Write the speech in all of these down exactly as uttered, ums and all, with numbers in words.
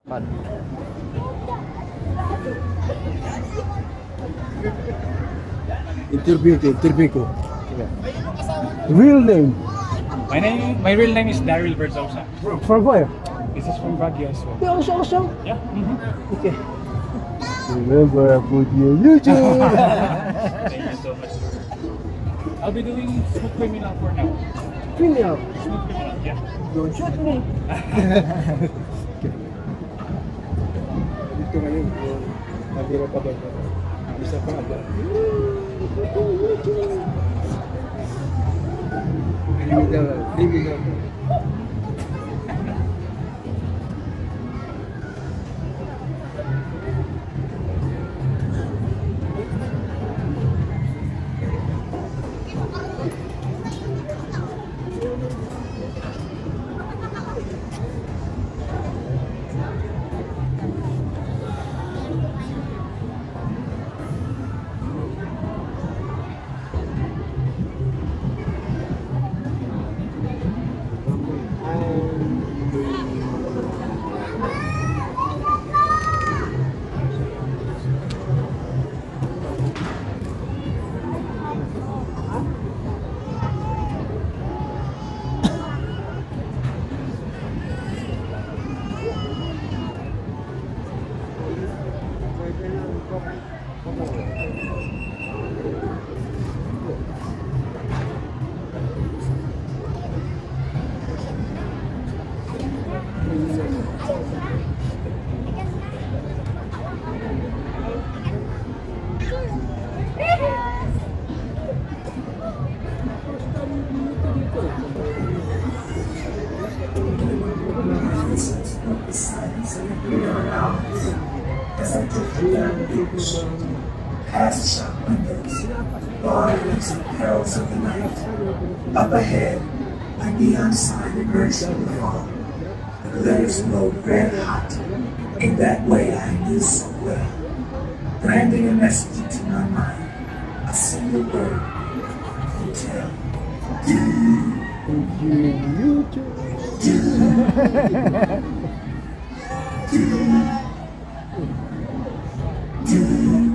Fun. Interview ko, interview ko. Real name? My name, my real name is Daryl Verzosa. From where? This is from Baguio as well. Yeah, also, also. Yeah. Mm-hmm. Okay. Remember, I put you on YouTube. Thank you so much. I'll be doing Smooth Criminal for now. Criminal? Smooth Criminal, yeah. Don't shoot me. Dito ngayon, nagiro pa doon. Isa pa agad. Criminal, criminal. Past shop windows, barriers and perils of the night. Up ahead, a neon sign emerged from the fog. The letters glowed red hot. In that way I knew so well, branding a message into my mind. A single word, hotel. Do, do, do, do.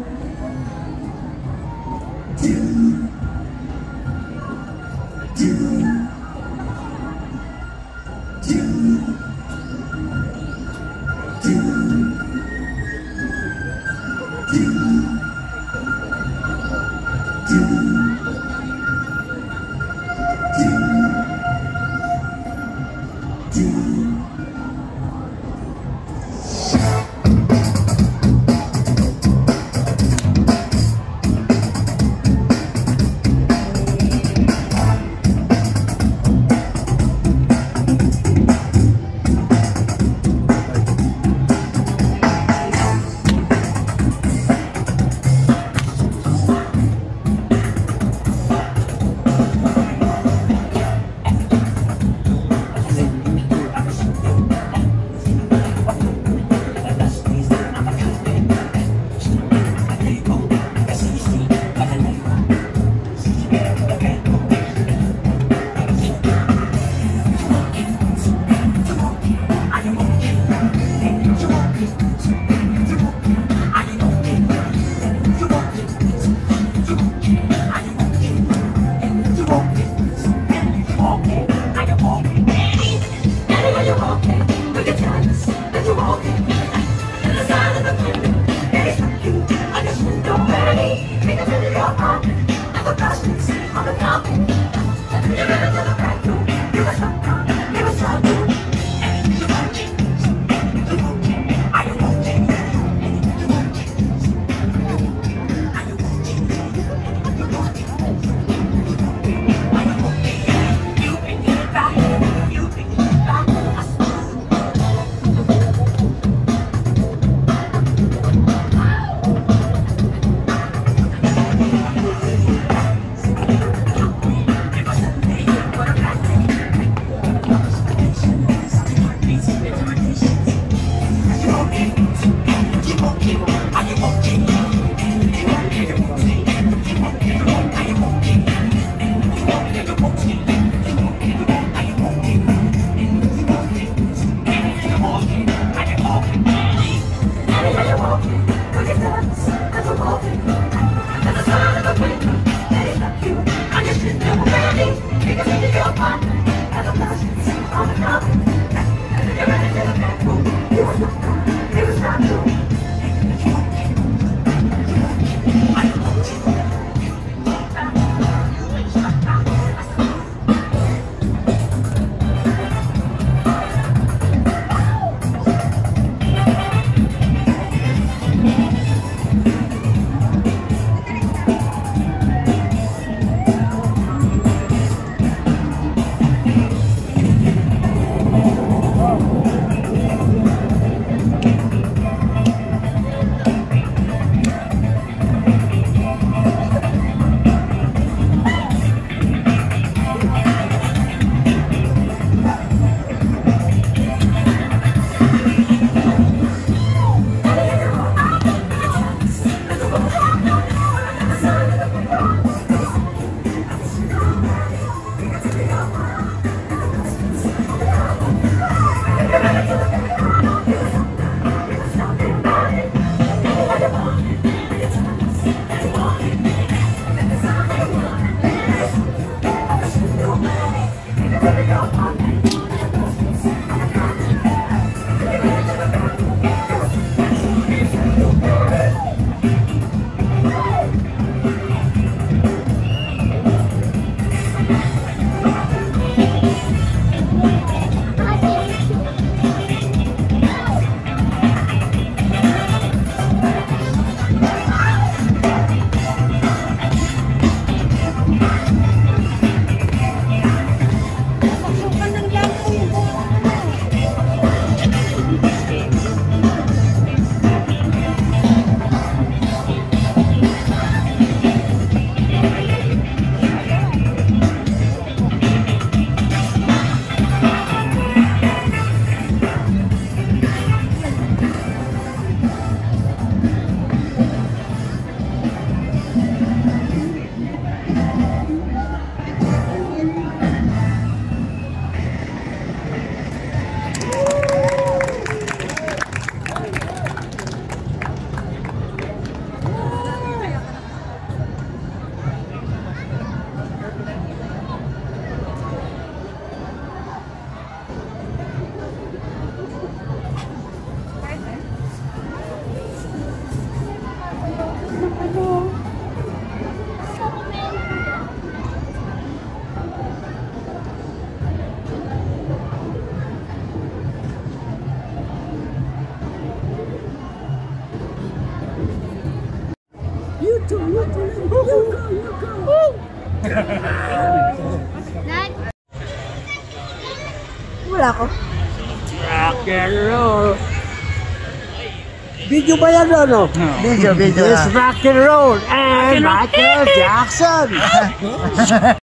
Wala ko. Rock and roll. Video ba yan, ano? Video, video. It's rock and roll and Michael Jackson.